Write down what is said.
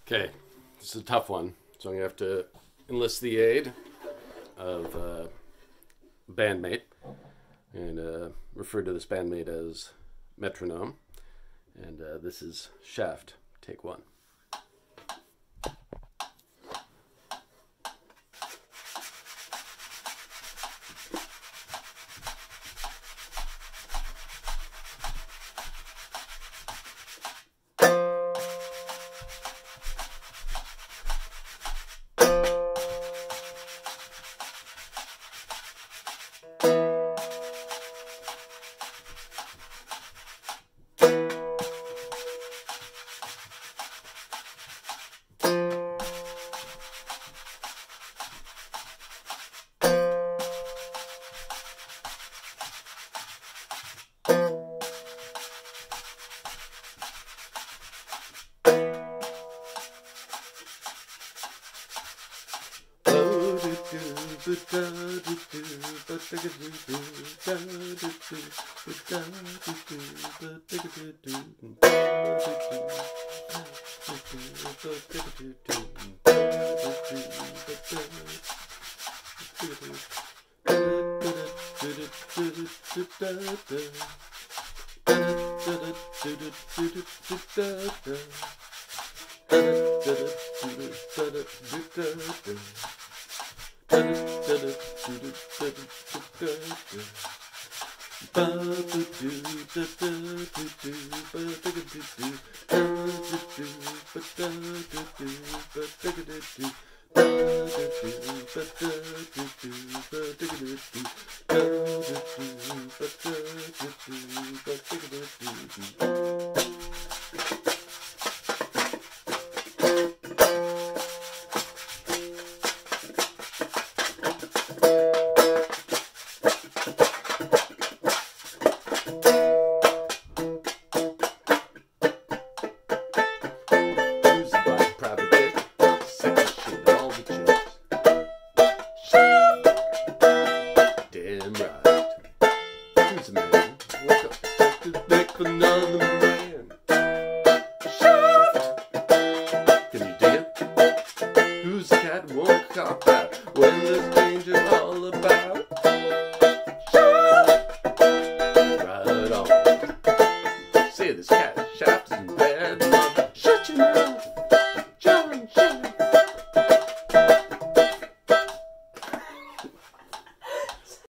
Okay, this is a tough one, so I'm gonna have to enlist the aid of a bandmate, and refer to this bandmate as Metronome. And this is Shaft, take one. Damn right. Who's the man? Woke up, took the deck for another